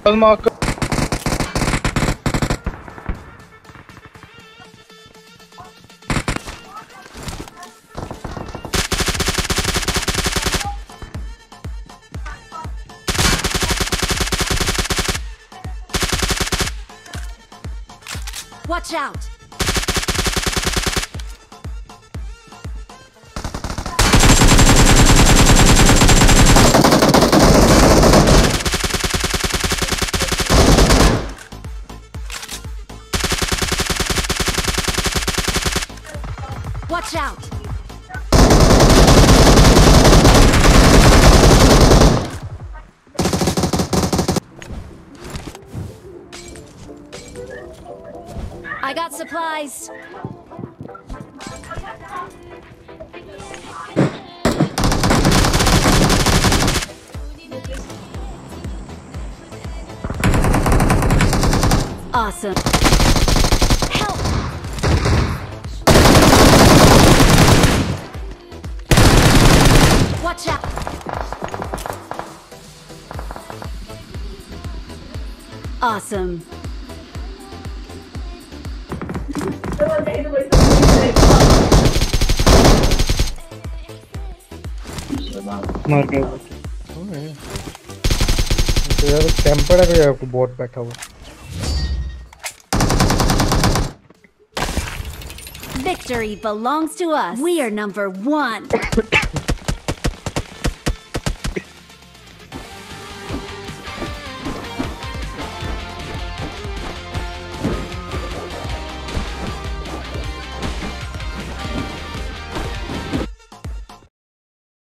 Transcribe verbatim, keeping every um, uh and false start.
marker. Watch out! Watch out! I got supplies. Awesome. Help! Watch out! Awesome. मार गया वो। तो यार टेम्पर है यार को बॉट बैठा हुआ। Victory belongs to us. We are number one.